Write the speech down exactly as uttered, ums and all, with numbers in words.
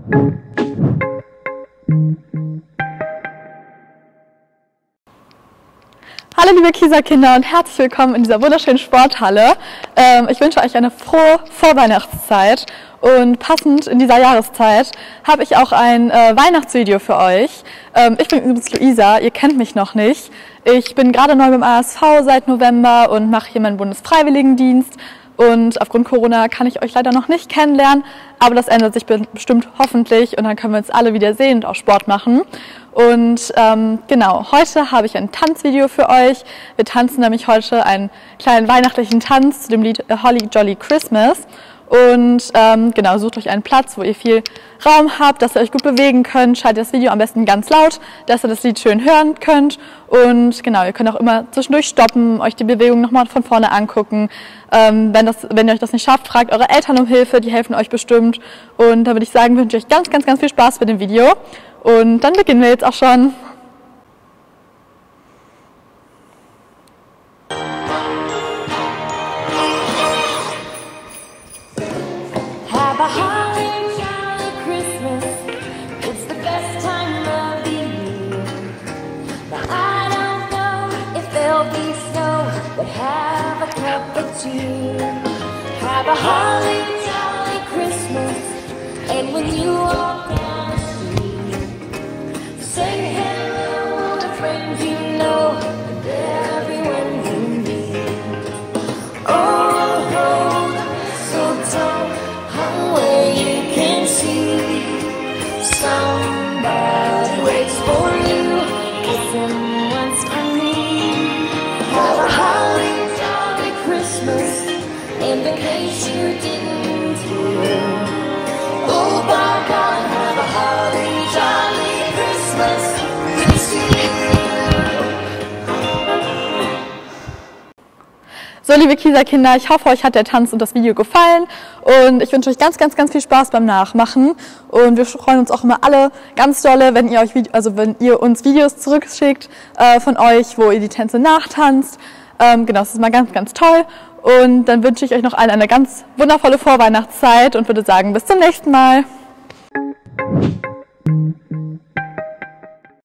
Hallo liebe Kieserkinder und herzlich willkommen in dieser wunderschönen Sporthalle. Ähm, ich wünsche euch eine frohe Vorweihnachtszeit und passend in dieser Jahreszeit habe ich auch ein äh, Weihnachtsvideo für euch. Ähm, ich bin übrigens Luisa, ihr kennt mich noch nicht. Ich bin gerade neu beim A S V seit November und mache hier meinen Bundesfreiwilligendienst. Und aufgrund Corona kann ich euch leider noch nicht kennenlernen, aber das ändert sich bestimmt hoffentlich und dann können wir uns alle wieder sehen und auch Sport machen. Und ähm, genau, heute habe ich ein Tanzvideo für euch. Wir tanzen nämlich heute einen kleinen weihnachtlichen Tanz zu dem Lied A Holly Jolly Christmas. Und ähm, genau, sucht euch einen Platz, wo ihr viel Raum habt, dass ihr euch gut bewegen könnt. Schaltet das Video am besten ganz laut, dass ihr das Lied schön hören könnt. Und genau, ihr könnt auch immer zwischendurch stoppen, euch die Bewegung nochmal von vorne angucken. Ähm, wenn, das, wenn ihr euch das nicht schafft, fragt eure Eltern um Hilfe, die helfen euch bestimmt. Und da würde ich sagen, wünsche ich euch ganz, ganz, ganz viel Spaß mit dem Video. Und dann beginnen wir jetzt auch schon. Have a holly jolly Christmas. It's the best time of the year. Now I don't know if there'll be snow, but have a cup of cheer. Have a holly jolly Christmas, and when you walk down the street, say hello to friends you know and everyone you meet. Oh, hold the mistletoe hung where you can see. Somebody waits for you, kiss him once for me. Have a holly jolly Christmas, and in case you didn't hear, oh by God, have a holly jolly Christmas this year. So, liebe Kieserkinder, ich hoffe, euch hat der Tanz und das Video gefallen und ich wünsche euch ganz, ganz, ganz viel Spaß beim Nachmachen und wir freuen uns auch immer alle ganz dolle, wenn ihr euch, also wenn ihr uns Videos zurückschickt äh, von euch, wo ihr die Tänze nachtanzt. Ähm, genau, das ist mal ganz, ganz toll und dann wünsche ich euch noch allen eine ganz wundervolle Vorweihnachtszeit und würde sagen, bis zum nächsten Mal.